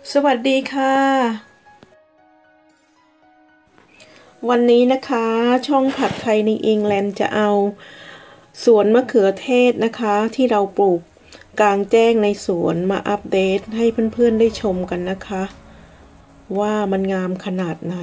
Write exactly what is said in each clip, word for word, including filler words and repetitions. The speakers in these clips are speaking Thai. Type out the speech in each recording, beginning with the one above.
สวัสดีค่ะวันนี้นะคะช่องผัดไทยในอังกฤษจะเอาสวนมะเขือเทศนะคะที่เราปลูกกลางแจ้งในสวนมาอัปเดตให้เพื่อนๆได้ชมกันนะคะว่ามันงามขนาดไหน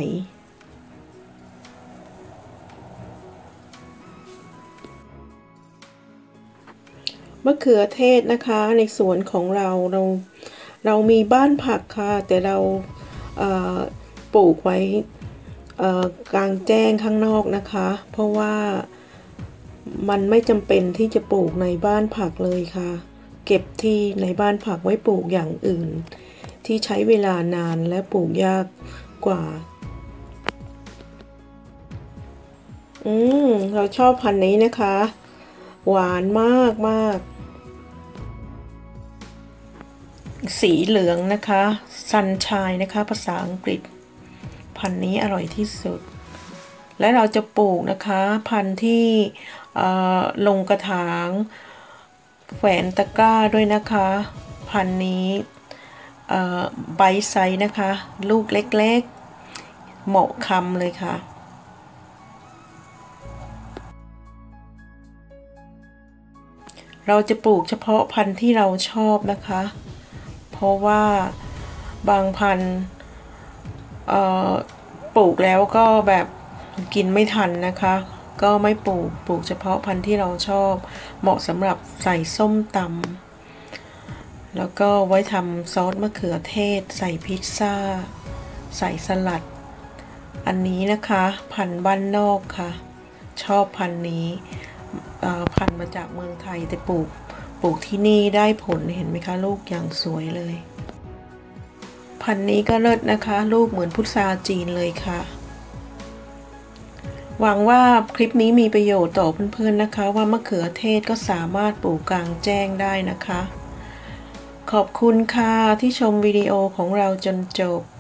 มะเขือเทศนะคะในสวนของเราเราเรามีบ้านผักค่ะแต่เราปลูกไว้กลางแจ้งข้างนอกนะคะเพราะว่ามันไม่จำเป็นที่จะปลูกในบ้านผักเลยค่ะเก็บที่ในบ้านผักไว้ปลูกอย่างอื่นที่ใช้เวลานานและปลูกยากกว่าอืมเราชอบพันธุ์นี้นะคะหวานมากมากสีเหลืองนะคะซันชายนะคะภาษาอังกฤษพันธุ์นี้อร่อยที่สุดและเราจะปลูกนะคะพันธุ์ที่ลงกระถางแขวนตะกร้าด้วยนะคะพันธุ์นี้ใบไซส์นะคะลูกเล็กๆเหมาะคำเลยค่ะเราจะปลูกเฉพาะพันธุ์ที่เราชอบนะคะเพราะว่าบางพันธุ์ปลูกแล้วก็แบบกินไม่ทันนะคะก็ไม่ปลูกปลูกเฉพาะพันธุ์ที่เราชอบเหมาะสำหรับใส่ส้มตำแล้วก็ไว้ทำซอสมะเขือเทศใส่พิซซ่าใส่สลัดอันนี้นะคะพันธุ์บ้านนอกค่ะชอบพันธุ์นี้พันธุ์มาจากเมืองไทยแต่ปลูกปลูกที่นี่ได้ผลเห็นไหมคะลูกอย่างสวยเลยพันธุ์นี้ก็เลิศนะคะลูกเหมือนพุทราจีนเลยค่ะหวังว่าคลิปนี้มีประโยชน์ต่อเพื่อนๆนะคะว่ามะเขือเทศก็สามารถปลูกกลางแจ้งได้นะคะขอบคุณค่ะที่ชมวิดีโอของเราจนจบ